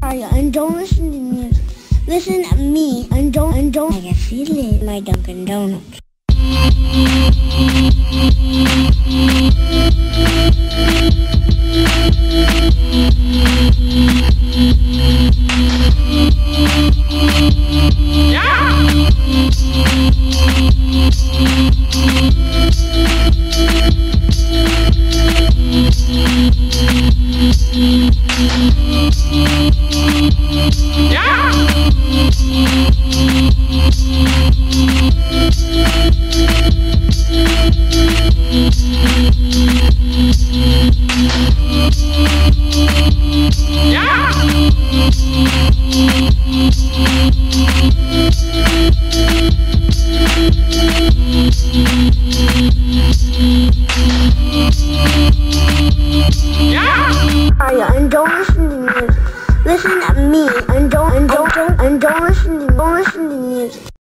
And don't listen to music. Listen to me and don't I can feel it in my Dunkin' Donuts. And don't listen to music. Listen to me and don't listen to music.